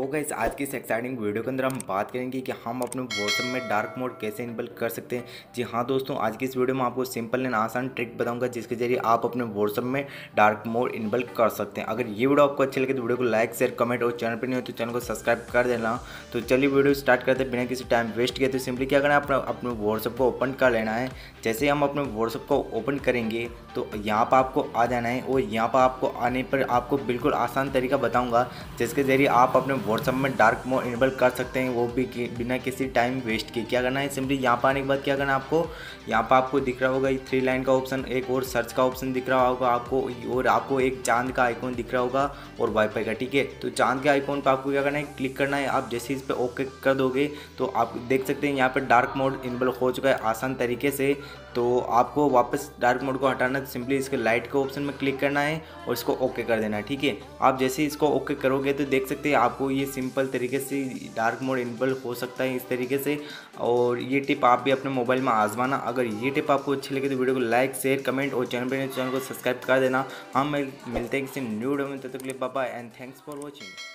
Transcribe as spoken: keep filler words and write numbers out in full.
तो गाइस आज की इस एक्साइटिंग वीडियो के अंदर हम बात करेंगे कि हम अपने व्हाट्सएप में डार्क मोड कैसे इनेबल कर सकते हैं। जी हाँ दोस्तों, आज की इस वीडियो में आपको सिंपल एंड आसान ट्रिक बताऊंगा जिसके जरिए आप अपने व्हाट्सएप में डार्क मोड इनेबल कर सकते हैं। अगर ये वीडियो आपको अच्छी लगे तो वीडियो को लाइक शेयर कमेंट और चैनल पर नहीं हो तो चैनल को सब्सक्राइब कर देना। तो चलिए वीडियो स्टार्ट करते हैं बिना किसी टाइम वेस्ट किए। तो सिंपली क्या करना है, अपना अपने व्हाट्सएप को ओपन कर लेना है। जैसे हम अपने व्हाट्सएप को ओपन करेंगे तो यहाँ पर आपको आ जाना है और यहाँ पर आपको आने पर आपको बिल्कुल आसान तरीका बताऊँगा जिसके जरिए आप अपने व्हाट्सएप में डार्क मोड इनेबल कर सकते हैं, वो भी बिना किसी टाइम वेस्ट के। क्या करना है, सिंपली यहाँ पर आने के बाद क्या करना है आपको, यहाँ पर आपको दिख रहा होगा थ्री लाइन का ऑप्शन, एक और सर्च का ऑप्शन दिख रहा होगा आपको, और आपको एक चांद का आइकॉन दिख रहा होगा और वाईफाई का। ठीक है, तो चांद के आइकॉन पर आपको क्या करना है, क्लिक करना है। आप जैसे इस पर ओके कर दोगे तो आप देख सकते हैं यहाँ पर डार्क मोड इनेबल हो चुका है आसान तरीके से। तो आपको वापस डार्क मोड को हटाना है, सिंपली इसके लाइट के ऑप्शन में क्लिक करना है और इसको ओके कर देना है। ठीक है, आप जैसे ही इसको ओके करोगे तो देख सकते हैं आपको ये सिंपल तरीके से डार्क मोड इनेबल हो सकता है इस तरीके से। और ये टिप आप भी अपने मोबाइल में आजमाना। अगर ये टिप आपको अच्छी लगे तो वीडियो को लाइक शेयर कमेंट और चैनल पर चैनल को सब्सक्राइब कर देना। हम मिलते हैं किसी न्यू वीडियो में, तब तक के लिए bye bye and thanks for watching.